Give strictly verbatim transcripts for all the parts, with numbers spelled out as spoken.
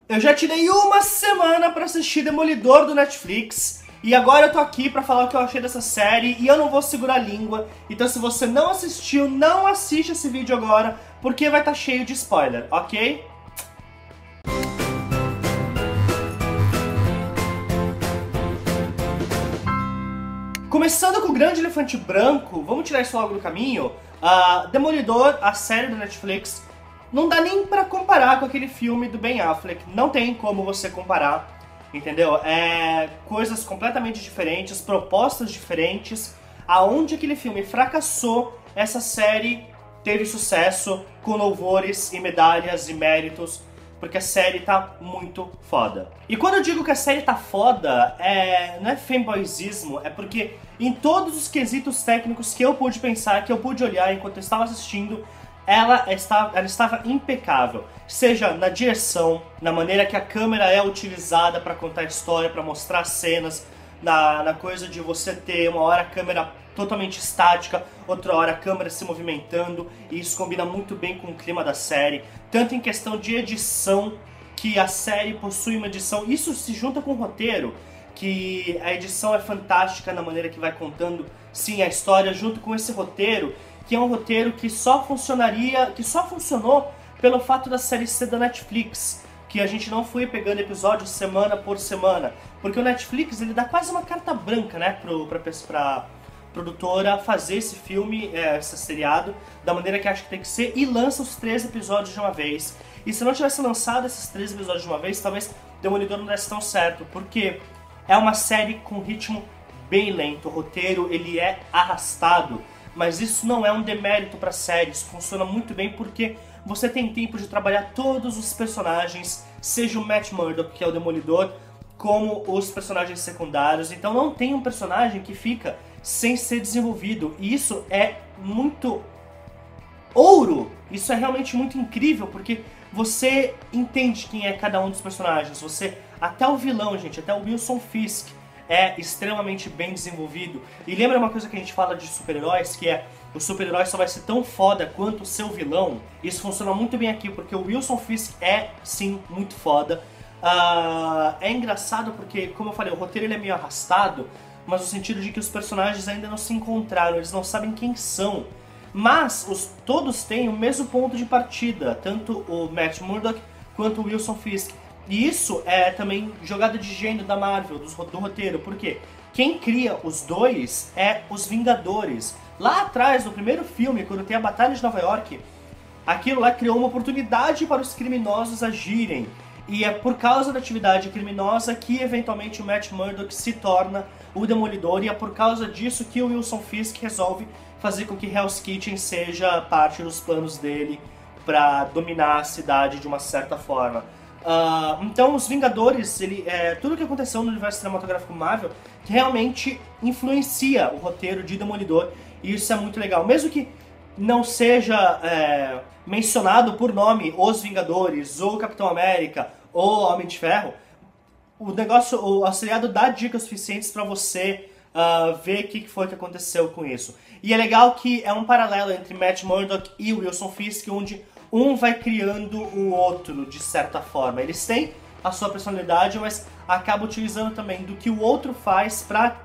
Eu já tirei uma semana pra assistir Demolidor do Netflix e agora eu tô aqui pra falar o que eu achei dessa série e eu não vou segurar a língua. Então se você não assistiu, não assiste esse vídeo agora, porque vai estar cheio de spoiler, ok? Começando com o Grande Elefante Branco, vamos tirar isso logo do caminho. Uh, Demolidor, a série do Netflix, não dá nem pra comparar com aquele filme do Ben Affleck. Não tem como você comparar, entendeu? É coisas completamente diferentes, propostas diferentes. Aonde aquele filme fracassou, essa série teve sucesso com louvores e medalhas e méritos, porque a série tá muito foda. E quando eu digo que a série tá foda, é... não é fanboyzismo, é porque em todos os quesitos técnicos que eu pude pensar, que eu pude olhar enquanto eu estava assistindo, ela estava, ela estava impecável. Seja na direção, na maneira que a câmera é utilizada para contar a história, para mostrar cenas, na, na coisa de você ter uma hora a câmera totalmente estática, outra hora a câmera se movimentando, e isso combina muito bem com o clima da série, tanto em questão de edição, que a série possui uma edição, isso se junta com o roteiro, que a edição é fantástica na maneira que vai contando, sim, a história, junto com esse roteiro, que é um roteiro que só funcionaria, que só funcionou pelo fato da série ser da Netflix, que a gente não foi pegando episódios semana por semana, porque o Netflix ele dá quase uma carta branca, né, pro, pra, pra produtora fazer esse filme, é, esse seriado, da maneira que acha que tem que ser, e lança os três episódios de uma vez. E se não tivesse lançado esses três episódios de uma vez, talvez Demolidor não desse tão certo, porque é uma série com ritmo bem lento, o roteiro ele é arrastado, mas isso não é um demérito para a série, isso funciona muito bem porque você tem tempo de trabalhar todos os personagens, seja o Matt Murdock, que é o Demolidor, como os personagens secundários, então não tem um personagem que fica sem ser desenvolvido, e isso é muito ouro, isso é realmente muito incrível, porque você entende quem é cada um dos personagens, você, até o vilão, gente, até o Wilson Fisk é extremamente bem desenvolvido. E lembra uma coisa que a gente fala de super-heróis, que é o super-herói só vai ser tão foda quanto o seu vilão. Isso funciona muito bem aqui, porque o Wilson Fisk é, sim, muito foda. Uh, é engraçado porque, como eu falei, o roteiro ele é meio arrastado, mas no sentido de que os personagens ainda não se encontraram, eles não sabem quem são. Mas os, todos têm o mesmo ponto de partida, tanto o Matt Murdock quanto o Wilson Fisk. E isso é também jogada de gênio da Marvel, do, do roteiro, porque quem cria os dois é os Vingadores. Lá atrás, no primeiro filme, quando tem a Batalha de Nova York, aquilo lá criou uma oportunidade para os criminosos agirem. E é por causa da atividade criminosa que eventualmente o Matt Murdock se torna o Demolidor, e é por causa disso que o Wilson Fisk resolve fazer com que Hell's Kitchen seja parte dos planos dele para dominar a cidade de uma certa forma. Uh, então os Vingadores, ele, é, tudo o que aconteceu no universo cinematográfico Marvel que realmente influencia o roteiro de Demolidor, e isso é muito legal. Mesmo que não seja é, mencionado por nome os Vingadores, ou Capitão América, ou Homem de Ferro, o negócio, o seriado dá dicas suficientes para você uh, ver o que foi que aconteceu com isso. E é legal que é um paralelo entre Matt Murdock e Wilson Fisk, onde um vai criando o outro, de certa forma. Eles têm a sua personalidade, mas acabam utilizando também do que o outro faz pra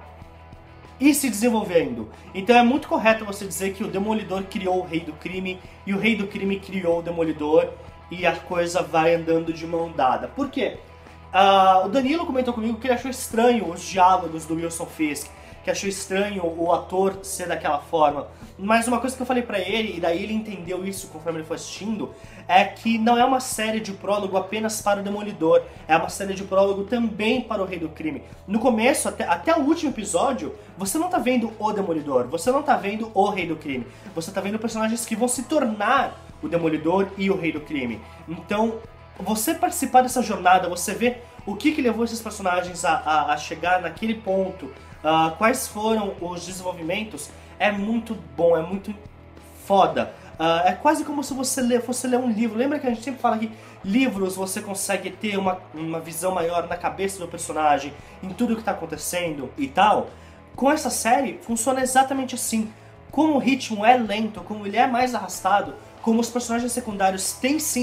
ir se desenvolvendo. Então é muito correto você dizer que o Demolidor criou o Rei do Crime, e o Rei do Crime criou o Demolidor, e a coisa vai andando de mão dada. Por quê? Uh, o Danilo comentou comigo que ele achou estranho os diálogos do Wilson Fisk, que achou estranho o ator ser daquela forma. Mas uma coisa que eu falei pra ele, e daí ele entendeu isso conforme ele foi assistindo, é que não é uma série de prólogo apenas para o Demolidor, é uma série de prólogo também para o Rei do Crime. No começo, até, até o último episódio, você não tá vendo o Demolidor, você não tá vendo o Rei do Crime, você tá vendo personagens que vão se tornar o Demolidor e o Rei do Crime. Então, você participar dessa jornada, você ver o que, que levou esses personagens a, a, a chegar naquele ponto, uh, quais foram os desenvolvimentos, é muito bom, é muito foda. Uh, é quase como se você ler, fosse ler um livro. Lembra que a gente sempre fala que livros você consegue ter uma, uma visão maior na cabeça do personagem, em tudo que está acontecendo e tal? Com essa série, funciona exatamente assim. Como o ritmo é lento, como ele é mais arrastado, como os personagens secundários têm sim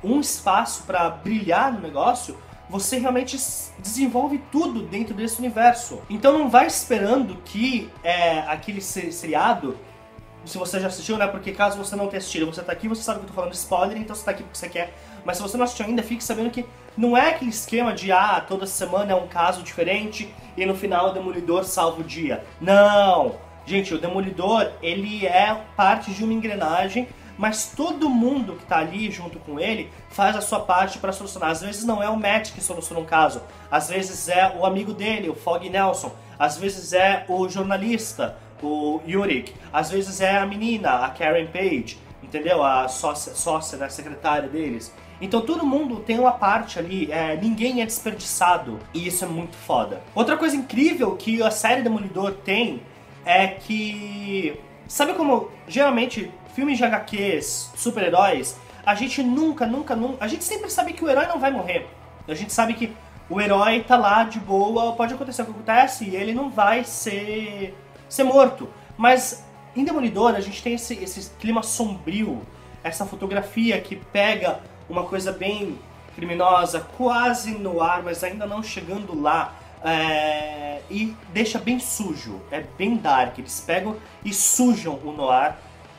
um espaço pra brilhar no negócio, você realmente desenvolve tudo dentro desse universo. Então não vai esperando que é, aquele seriado, se você já assistiu, né? Porque caso você não tenha assistido, você tá aqui, você sabe que eu tô falando de spoiler, então você tá aqui porque você quer. Mas se você não assistiu ainda, fique sabendo que não é aquele esquema de, ah, toda semana é um caso diferente e no final o Demolidor salva o dia. Não! Gente, o Demolidor, ele é parte de uma engrenagem, mas todo mundo que tá ali junto com ele faz a sua parte para solucionar. Às vezes não é o Matt que soluciona um caso, às vezes é o amigo dele, o Fog Nelson, às vezes é o jornalista, o Yurik, às vezes é a menina, a Karen Page, entendeu? A sócia, sócia da secretária deles. Então todo mundo tem uma parte ali, é, ninguém é desperdiçado, e isso é muito foda. Outra coisa incrível que a série Demolidor tem é que, sabe como geralmente filmes de agá quês, super-heróis, a gente nunca, nunca, nunca, a gente sempre sabe que o herói não vai morrer. A gente sabe que o herói tá lá de boa, pode acontecer o que acontece e ele não vai ser, ser morto. Mas em Demolidor a gente tem esse, esse clima sombrio, essa fotografia que pega uma coisa bem criminosa, quase no ar, mas ainda não chegando lá, é, e deixa bem sujo, é bem dark. Eles pegam e sujam o noir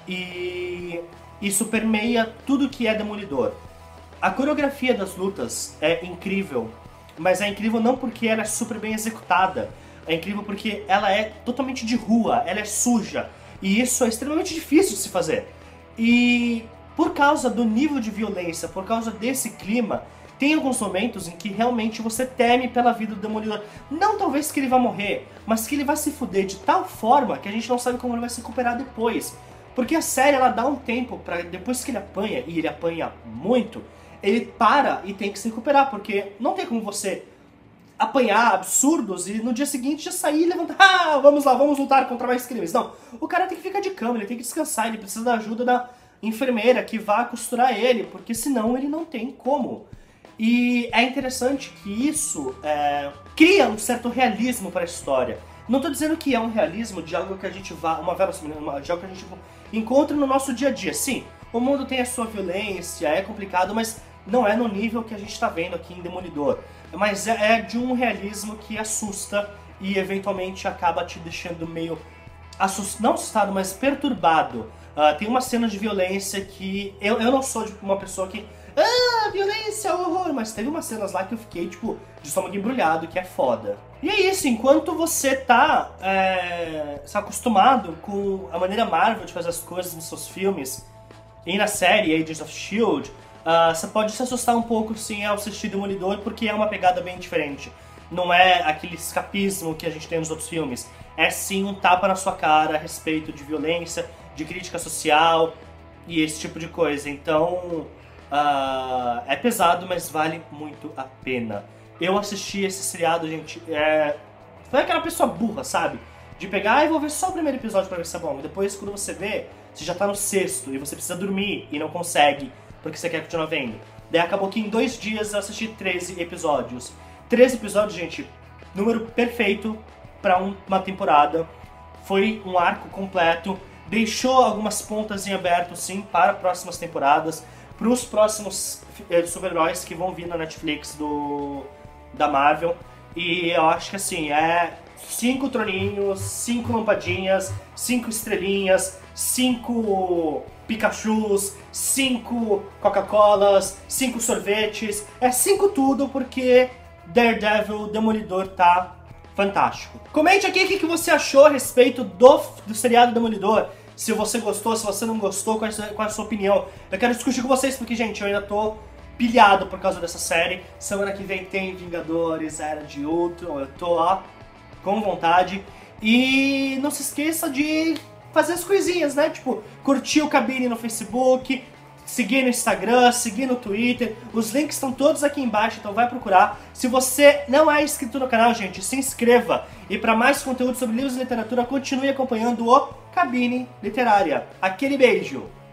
e isso permeia tudo que é Demolidor. A coreografia das lutas é incrível, mas é incrível não porque ela é super bem executada, é incrível porque ela é totalmente de rua, ela é suja, e isso é extremamente difícil de se fazer. E por causa do nível de violência, por causa desse clima, tem alguns momentos em que realmente você teme pela vida do Demolidor. Não talvez que ele vá morrer, mas que ele vai se fuder de tal forma que a gente não sabe como ele vai se recuperar depois. Porque a série, ela dá um tempo pra depois que ele apanha, e ele apanha muito, ele para e tem que se recuperar, porque não tem como você apanhar absurdos e no dia seguinte já sair e levantar, ah, vamos lá, vamos lutar contra mais crimes. Não, o cara tem que ficar de cama, ele tem que descansar, ele precisa da ajuda da enfermeira que vá costurar ele, porque senão ele não tem como. E é interessante que isso é, cria um certo realismo para a história. Não estou dizendo que é um realismo de algo que a gente vá, uma verossimilhança, de algo que a gente encontra no nosso dia a dia. Sim, o mundo tem a sua violência, é complicado, mas não é no nível que a gente está vendo aqui em Demolidor. Mas é, é de um realismo que assusta e eventualmente acaba te deixando meio assust... não assustado, mas perturbado. Uh, tem uma cena de violência que eu, eu não sou tipo, uma pessoa que ah, violência, horror, mas teve umas cenas lá que eu fiquei tipo de estômago embrulhado, que é foda. E é isso, enquanto você tá é, acostumado com a maneira Marvel de fazer as coisas nos seus filmes e na série Agents of Shield, uh, você pode se assustar um pouco sim ao assistir Demolidor, porque é uma pegada bem diferente. Não é aquele escapismo que a gente tem nos outros filmes. É sim um tapa na sua cara a respeito de violência, de crítica social e esse tipo de coisa. Então, uh, é pesado, mas vale muito a pena. Eu assisti esse seriado, gente, é... foi aquela pessoa burra, sabe? De pegar, e vou ver só o primeiro episódio pra ver se é bom. E depois, quando você vê, você já tá no sexto e você precisa dormir e não consegue, porque você quer continuar vendo. Daí acabou que em dois dias eu assisti treze episódios. treze episódios, gente, número perfeito pra um, uma temporada. Foi um arco completo. Deixou algumas pontas em aberto, sim, para próximas temporadas. Para os próximos eh, super-heróis que vão vir na Netflix do, da Marvel. E eu acho que, assim, é cinco troninhos, cinco lampadinhas, cinco estrelinhas, cinco Pikachus, cinco Coca-Colas, cinco sorvetes. É cinco tudo, porque Daredevil, Demolidor tá fantástico. Comente aqui o que você achou a respeito do, do seriado Demolidor. Se você gostou, se você não gostou, qual é a sua opinião. Eu quero discutir com vocês, porque, gente, eu ainda tô pilhado por causa dessa série. Semana que vem tem Vingadores, Era de Ultron, eu tô lá com vontade. E não se esqueça de fazer as coisinhas, né? Tipo, curtir o Cabine no Facebook, seguir no Instagram, seguir no Twitter. Os links estão todos aqui embaixo, então vai procurar. Se você não é inscrito no canal, gente, se inscreva. E para mais conteúdo sobre livros e literatura, continue acompanhando o Cabine Literária. Aquele beijo!